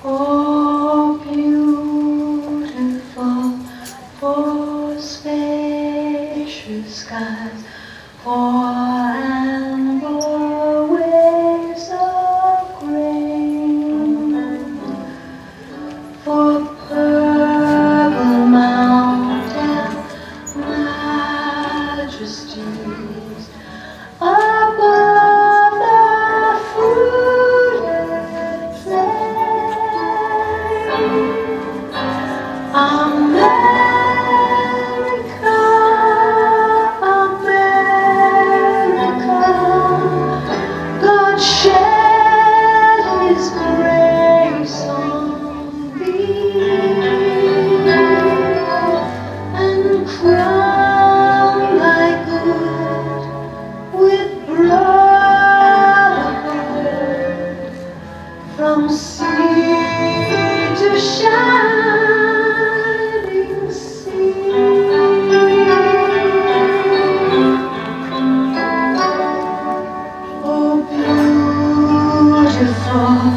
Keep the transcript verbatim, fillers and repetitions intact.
Oh, beautiful, for spacious skies, for amber waves of grain, for purple mountain majesties above the fruited plain. America, America, God shed His grace on thee, and crown thy good with brotherhood, from sea to shining sea. Oh, beautiful,